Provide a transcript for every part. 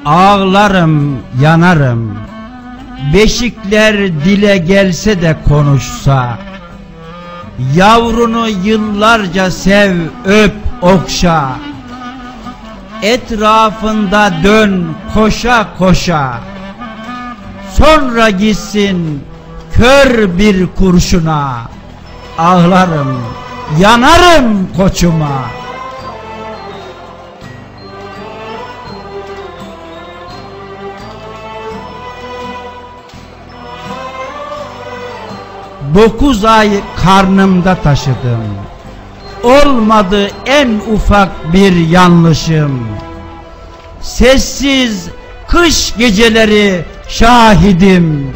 Ağlarım, yanarım. Beşikler dile gelse de konuşsa, yavrunu yıllarca sev, öp, okşa. Etrafında dön koşa koşa. Sonra gitsin kör bir kurşuna. Ağlarım, yanarım koçuma. Dokuz ay karnımda taşıdım. Olmadı en ufak bir yanlışım. Sessiz kış geceleri şahidim.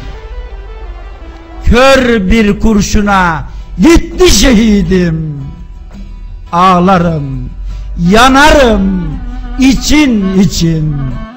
Kör bir kurşuna gitti şehidim. Ağlarım, yanarım için için.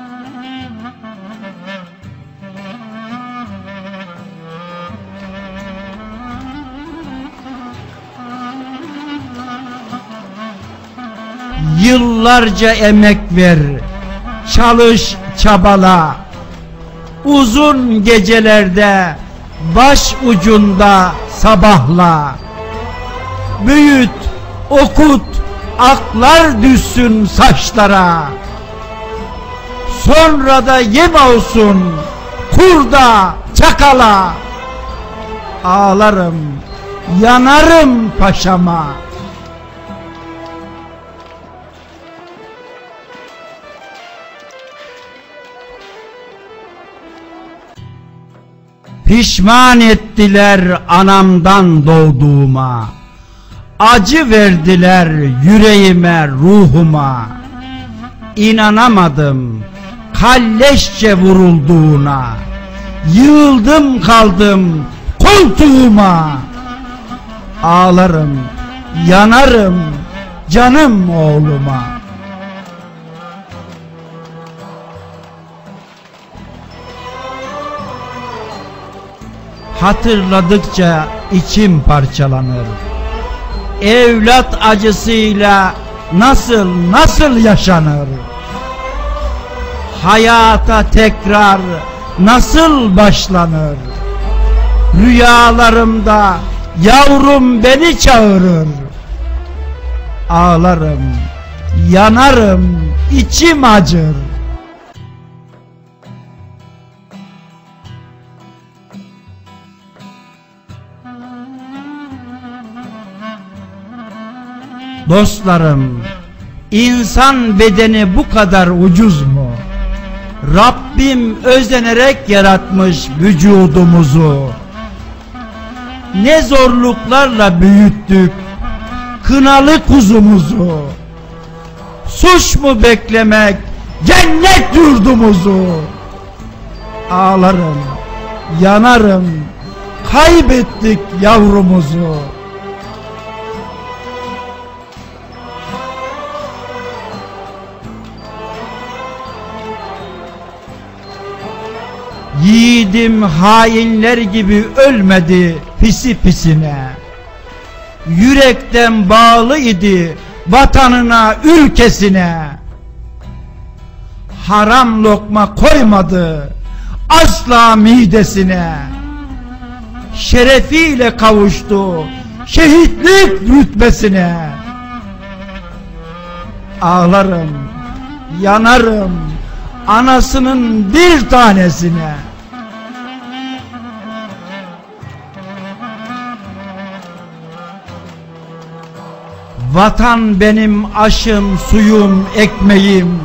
Yıllarca emek ver, çalış, çabala. Uzun gecelerde baş ucunda sabahla. Büyüt, okut, aklar düşsün saçlara. Sonra da yem olsun kurda, çakala. Ağlarım, yanarım paşama. Pişman ettiler anamdan doğduğuma. Acı verdiler yüreğime, ruhuma. İnanamadım kalleşçe vurulduğuna. Yığıldım kaldım koltuğuma. Ağlarım, yanarım canım oğluma. Hatırladıkça içim parçalanır. Evlat acısıyla nasıl yaşanır? Hayata tekrar nasıl başlanır? Rüyalarımda yavrum beni çağırır. Ağlarım, yanarım, içim acır. Dostlarım, insan bedeni bu kadar ucuz mu? Rabbim özenerek yaratmış vücudumuzu. Ne zorluklarla büyüttük kınalı kuzumuzu. Suç mu beklemek cennet yurdumuzu? Ağlarım, yanarım, kaybettik yavrumuzu. Yiğidim hainler gibi ölmedi pisi pisine. Yürekten bağlı idi vatanına, ülkesine. Haram lokma koymadı asla midesine. Şerefiyle kavuştu şehitlik rütbesine. Ağlarım, yanarım anasının bir tanesine. Vatan benim aşım, suyum, ekmeğim.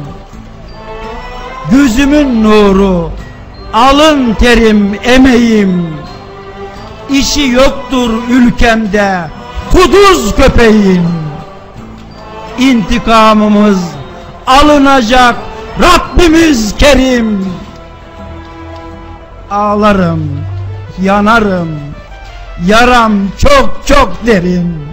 Gözümün nuru, alın terim, emeğim. İşi yoktur ülkemde kuduz köpeğin. İntikamımız alınacak Rabbimiz Kerim. Ağlarım, yanarım, yaram çok çok derin.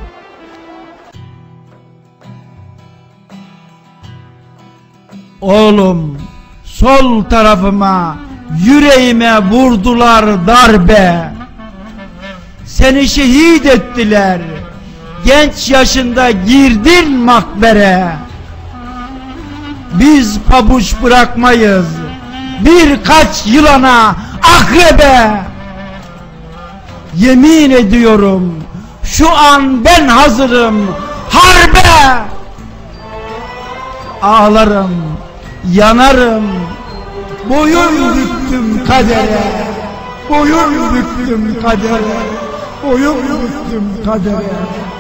Oğlum, sol tarafıma, yüreğime vurdular darbe. Seni şehit ettiler, genç yaşında girdin makbere. Biz pabuç bırakmayız birkaç yılana, akrebe. Yemin ediyorum şu an ben hazırım harbe. Ağlarım, yanarım, boyun büktüm kadere, boyun büktüm kadere, boyun büktüm kadere.